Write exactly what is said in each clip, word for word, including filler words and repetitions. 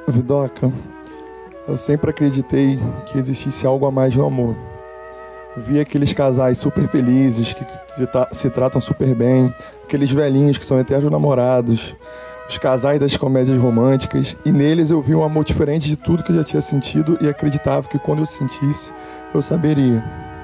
Vidoca, eu sempre acreditei que existisse algo a mais no amor. Vi aqueles casais super felizes, que se tratam super bem, aqueles velhinhos que são eternos namorados, os casais das comédias românticas, e neles eu vi um amor diferente de tudo que eu já tinha sentido e acreditava que quando eu sentisse, eu saberia.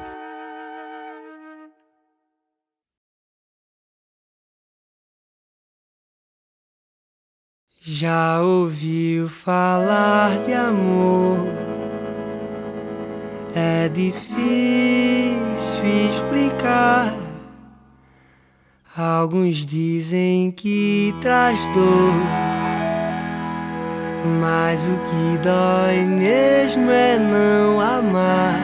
Já ouviu falar de amor? É difícil explicar. Alguns dizem que traz dor, mas o que dói mesmo é não amar.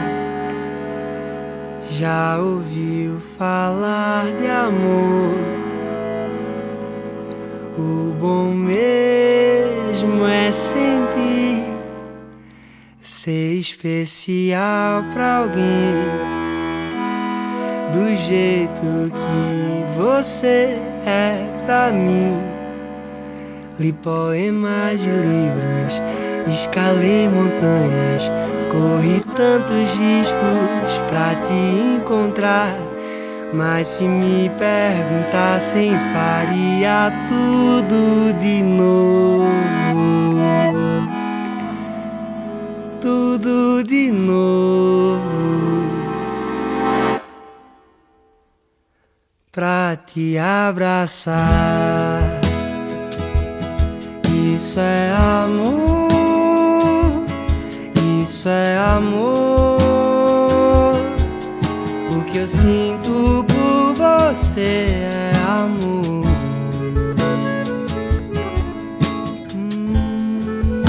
Já ouviu falar de amor? O bom mesmo é sentir, ser especial pra alguém, do jeito que você é pra mim. Li poemas de livros, escalei montanhas, corri tantos riscos pra te encontrar. Mas se me perguntassem, faria tudo de novo, tudo de novo, pra te abraçar. Isso é amor, isso é amor. O que eu sinto por você é amor. hum.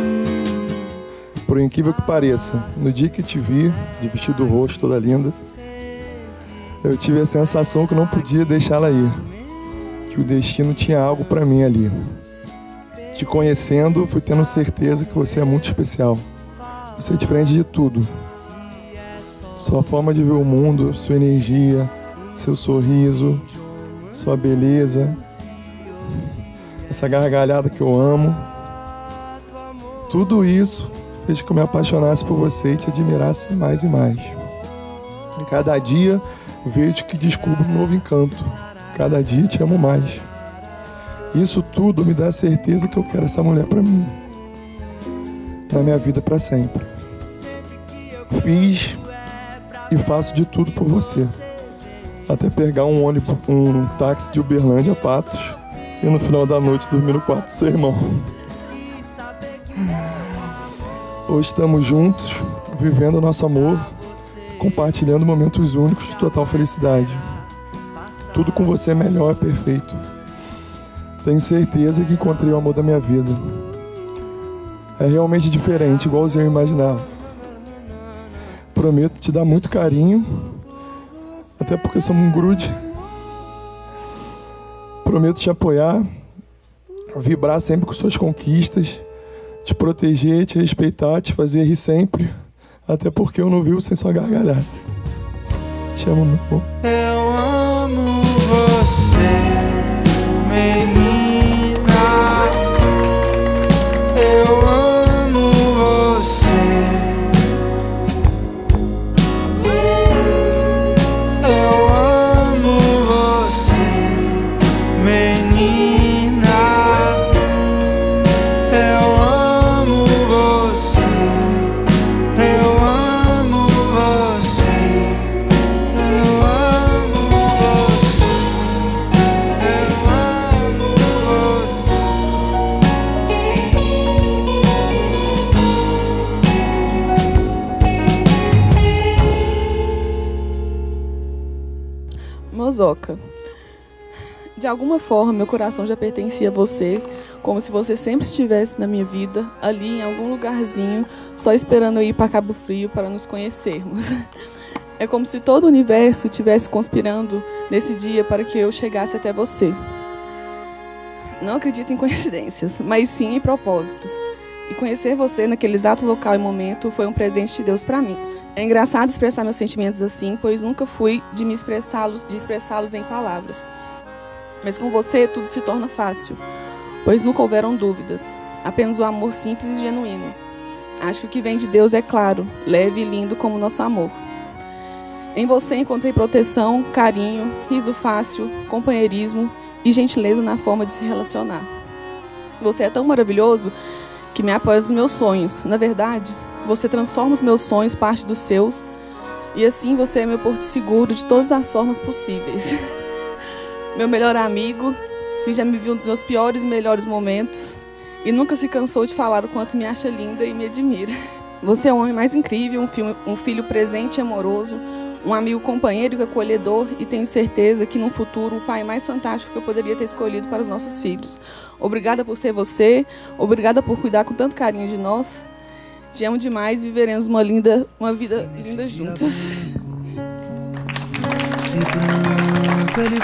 Por incrível que pareça, no dia que te vi, de vestido roxo, toda linda, eu tive a sensação que não podia deixá-la ir, que o destino tinha algo pra mim ali. Te conhecendo, fui tendo certeza que você é muito especial. Você é diferente de tudo. Sua forma de ver o mundo, sua energia, seu sorriso, sua beleza, essa gargalhada que eu amo. Tudo isso fez que eu me apaixonasse por você e te admirasse mais e mais. E cada dia vejo que descubro um novo encanto. Cada dia te amo mais. Isso tudo me dá a certeza que eu quero essa mulher pra mim, na minha vida pra sempre. Fiz e faço de tudo por você, até pegar um ônibus, um táxi de Uberlândia a Patos e no final da noite dormir no quarto do seu irmão. Hoje estamos juntos, vivendo o nosso amor, compartilhando momentos únicos de total felicidade. Tudo com você é melhor, é perfeito. Tenho certeza que encontrei o amor da minha vida. É realmente diferente, igualzinho eu imaginava. Prometo te dar muito carinho, até porque somos um grude. Prometo te apoiar, vibrar sempre com suas conquistas, te proteger, te respeitar, te fazer rir sempre, até porque eu não vivo sem sua gargalhada. Te amo, meu amor. Eu amo você, menina. Eu amo você. Eu amo você, menina. Eu amo você. Eu amo você. Eu amo você. Eu amo você. Mozoca, de alguma forma meu coração já pertencia a você, como se você sempre estivesse na minha vida, ali em algum lugarzinho, só esperando eu ir para Cabo Frio para nos conhecermos. É como se todo o universo estivesse conspirando nesse dia para que eu chegasse até você. Não acredito em coincidências, mas sim em propósitos. E conhecer você naquele exato local e momento foi um presente de Deus para mim. É engraçado expressar meus sentimentos assim, pois nunca fui de me expressá-los, de expressá-los em palavras. Mas com você tudo se torna fácil, pois nunca houveram dúvidas. apenas o amor simples e genuíno. Acho que o que vem de Deus é claro, leve e lindo como o nosso amor. Em você encontrei proteção, carinho, riso fácil, companheirismo e gentileza na forma de se relacionar. Você é tão maravilhoso que me apoia nos meus sonhos. Na verdade, você transforma os meus sonhos parte dos seus e assim você é meu porto seguro de todas as formas possíveis. Meu melhor amigo, que já me viu nos meus piores e melhores momentos e nunca se cansou de falar o quanto me acha linda e me admira. Você é o homem mais incrível, um, filho, um filho presente e amoroso, um amigo companheiro e acolhedor, e tenho certeza que no futuro o pai mais fantástico que eu poderia ter escolhido para os nossos filhos. Obrigada por ser você, obrigada por cuidar com tanto carinho de nós. Te amo demais e viveremos uma, linda, uma vida linda juntos. Se branco ele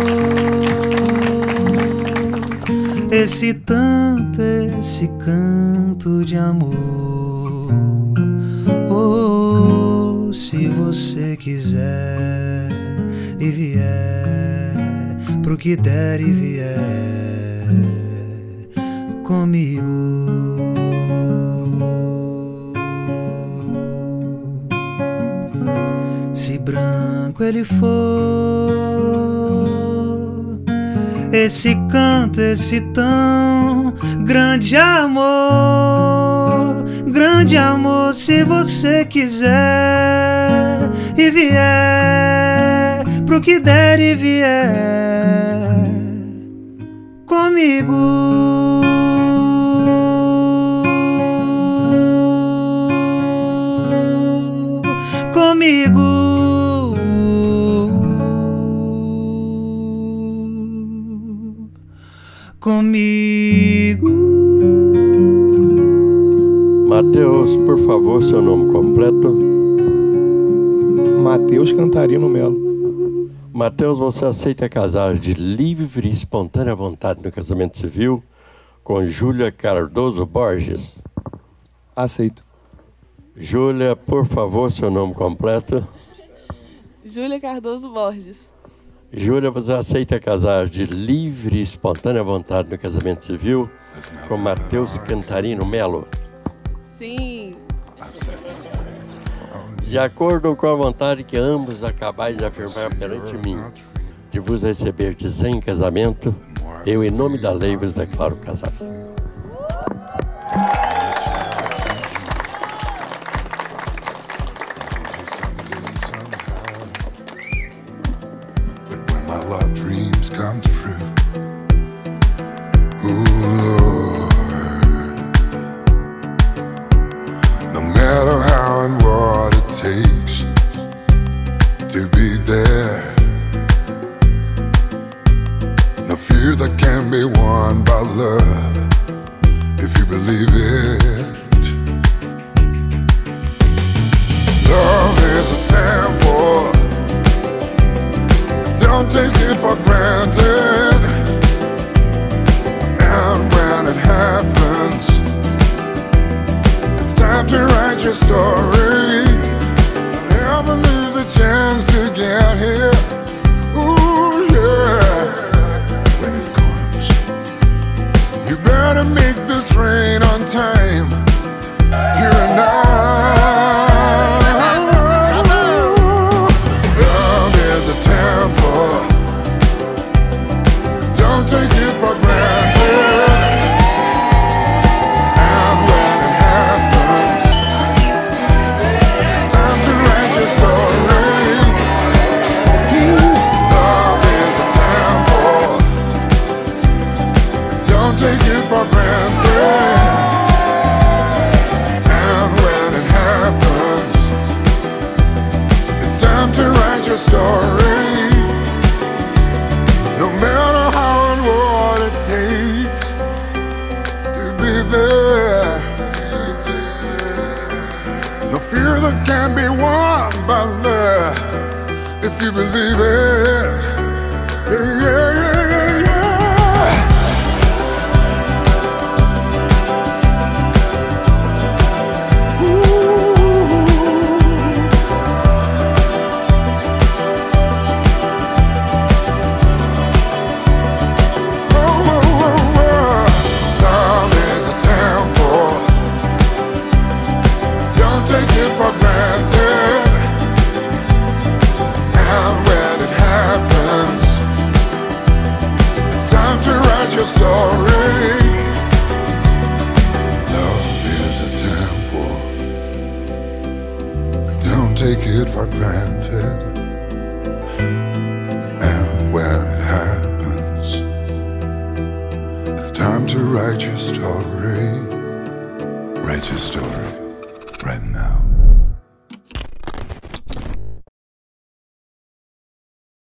for, esse tanto, esse canto de amor. Oh, se você quiser e vier pro que der e vier comigo. Se branco ele for, esse canto, esse tão grande amor, grande amor, se você quiser e vier pro que der e vier comigo. Comigo. Comigo. Matheus, por favor, seu nome completo. Matheus Cantarino Melo. Matheus, você aceita casar de livre e espontânea vontade no casamento civil com Júlia Cardoso Borges? Aceito. Júlia, por favor, seu nome completo. Júlia Cardoso Borges. Júlia, você aceita casar de livre e espontânea vontade no casamento civil com Matheus Cantarino Melo? Sim. De acordo com a vontade que ambos acabais de afirmar perante mim, de vos receber de em casamento, eu, em nome da lei, vos declaro casado. Love is a it for granted. And when it happens, it's time to write your story. Love is a temple, don't take it for granted. And when it happens, it's time to write your story. Write your story right now.